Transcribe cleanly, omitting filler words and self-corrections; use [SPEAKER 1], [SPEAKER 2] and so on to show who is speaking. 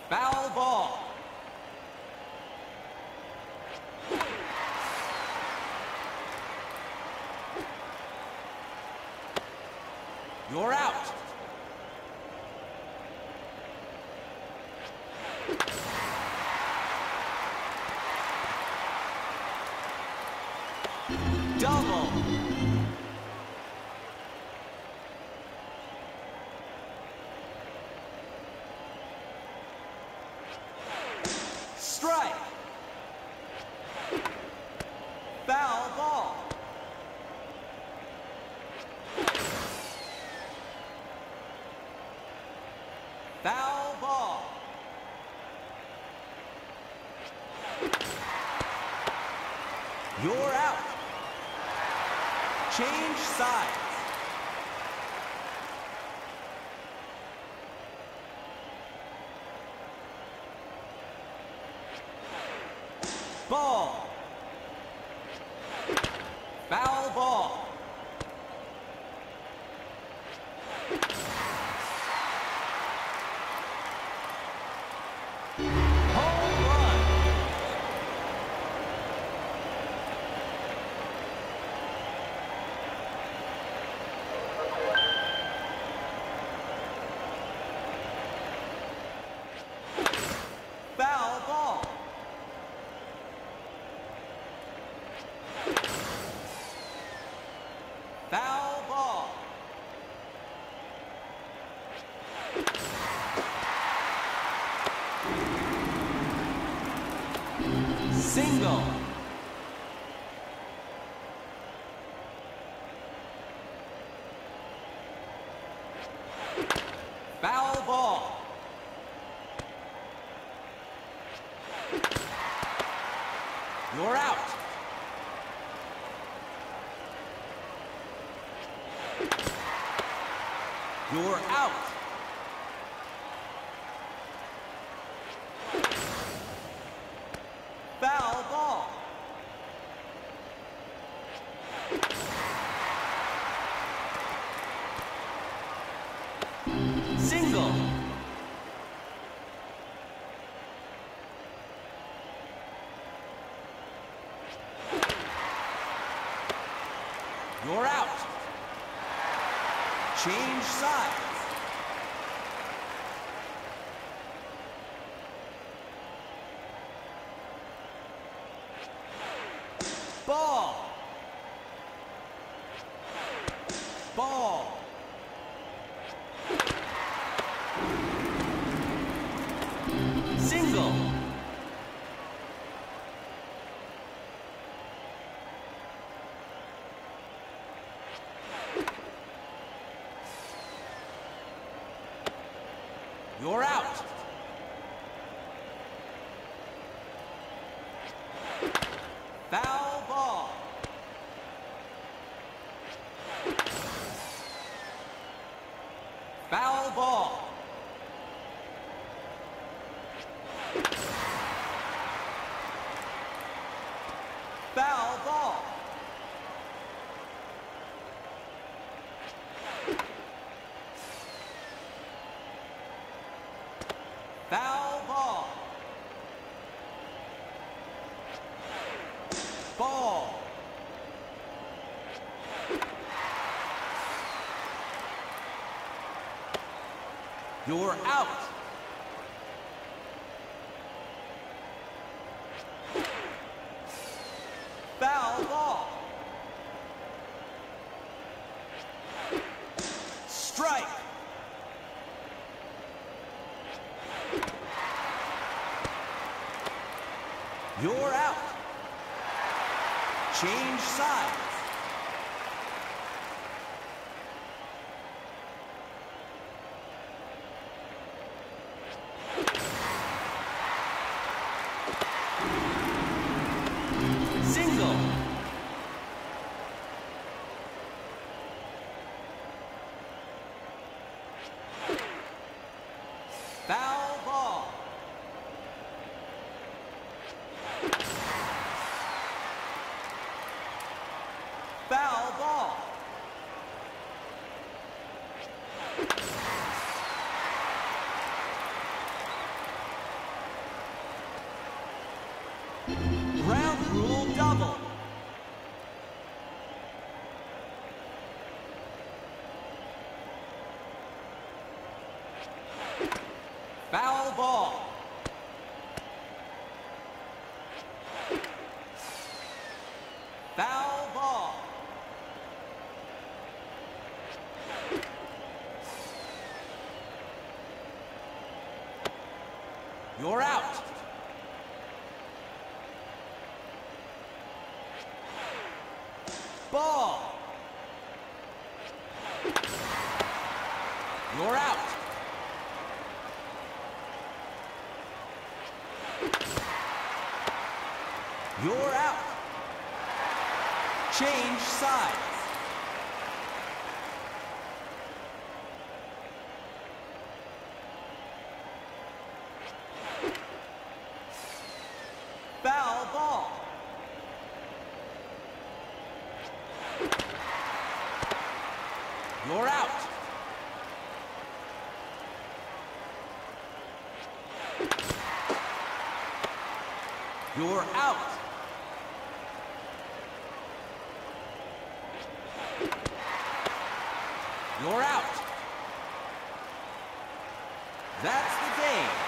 [SPEAKER 1] Foul ball. You're out. Double. Strike. Foul ball. Foul ball. You're out. Change sides. Ball. Foul ball. Home run. Foul ball. Foul ball. Single. Foul ball. You're out. You're out. Foul ball. Single. You're out. Change sides. Ball. Ball. Single. You're out. Foul ball. Foul ball. Foul ball. Foul ball. Ball. You're out. Foul ball. Strike. You're out. Change sides. Single. Foul ball. Foul ball. Foul ball. You're out. Ball. You're out. You're out. Change sides. Foul ball. You're out. You're out. You're out. That's the game.